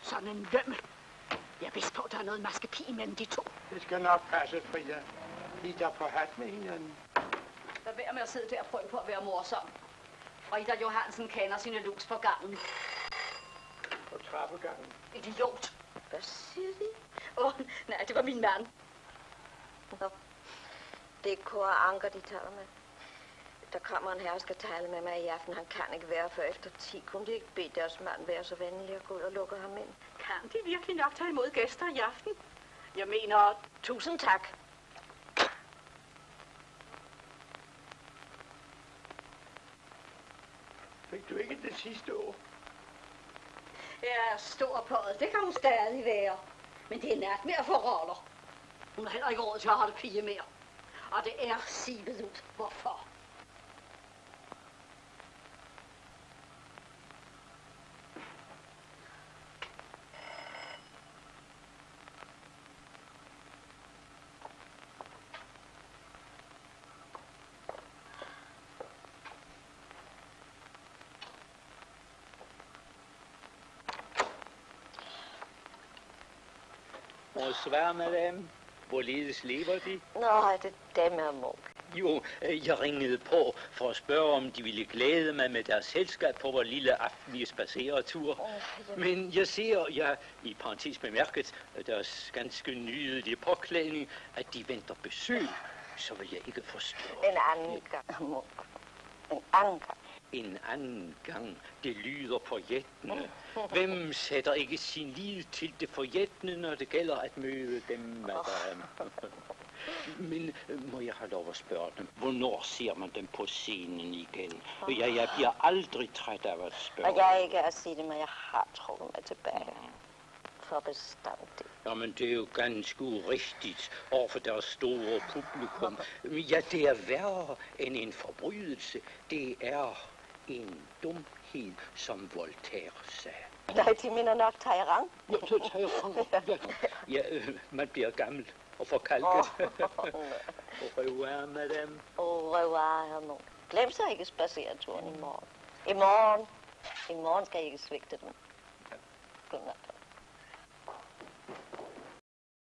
Sådan en lømmel. Jeg er vist på, at der er noget maskepige mellem de to. Det skal nok passe, Frida. I der på hat med hinanden. Lad være med at sidde der og prøve på at være morsom. Og Ida Johansen kender sine lus på gangen. På trappegangen. Idiot. Hvad siger de? Nej, det var min mand. Nå. Det er Kåre Anker, de taler med. Der kommer en herre, der skal tale med mig i aften. Han kan ikke være før efter 10. Kunne de ikke bede deres mand være så venlig at gå ud og lukke ham ind? Kan de virkelig nok tage imod gæster i aften? Jeg mener, 1000 tak. Fik du ikke det sidste ord? Jeg er stor på det. Det kan hun stadig være. Men det er nat med at få roller. Hun har heller ikke råd til at holde pige mere. Og det er sivet ud. Hvorfor? Bonsoir, madame. Hvorledes lever de? Nå, det er dem her, Munk. Jo, jeg ringede på for at spørge, om de ville glæde mig med deres selskab på vores lille aftenlige spaceretur. Men jeg ser, i parentes bemærket, deres ganske nydelige påklædning, at de venter besøg. Så vil jeg ikke forstå. En anden gang, Munk. En anden gang. En anden gang, det lyder forjættende. Hvem sætter ikke sin lid til det forjættende, når det gælder at møde dem, madame? Men må jeg have lov at spørge dem, hvornår ser man dem på scenen igen? Jeg bliver aldrig træt af at spørge. Og jeg er ikke at sige det, men jeg har trukket mig tilbage. For bestandigt. Jamen, det er jo ganske urigtigt overfor deres store publikum. Ja, det er værre end en forbrydelse. Det er en dumhed, som Voltaire sagde. Nej, de mener nok Talleyrand. Ja, Talleyrand. Ja, man bliver gammel og forkalket. Au revoir, madame. Au revoir, herr Munk. Glem så ikke spacereturen i morgen. I morgen skal I ikke svigte dem. Godnat.